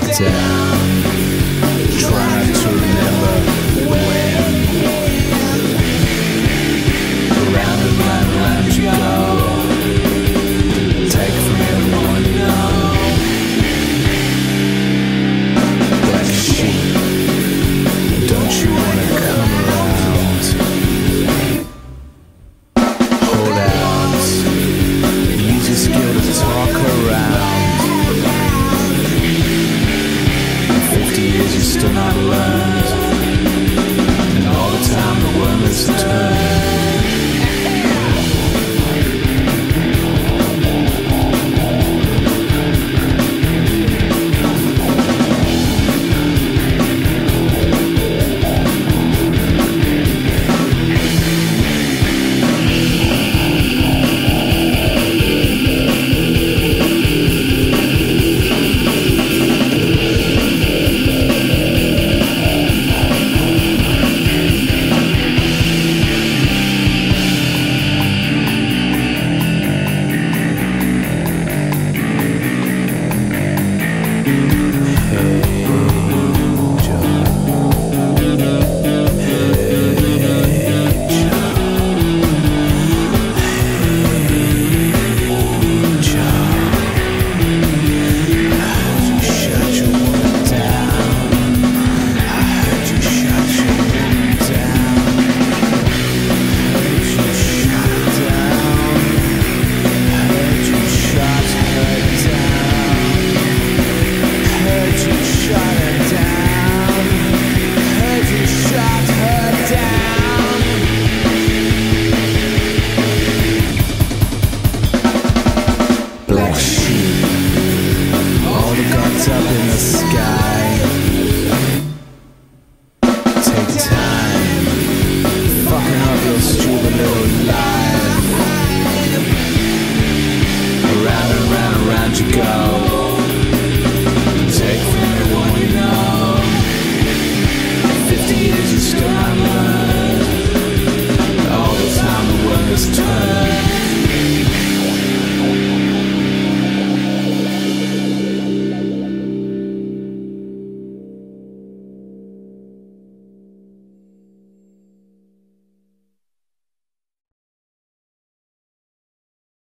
down. Try not to remember when. Round and round and round you go. Take from everyone you know. Black sheep, don't you wanna come around? Hold out, use your skill to talk around. 50 years you still not learned, and all the time the worm is turned. Go.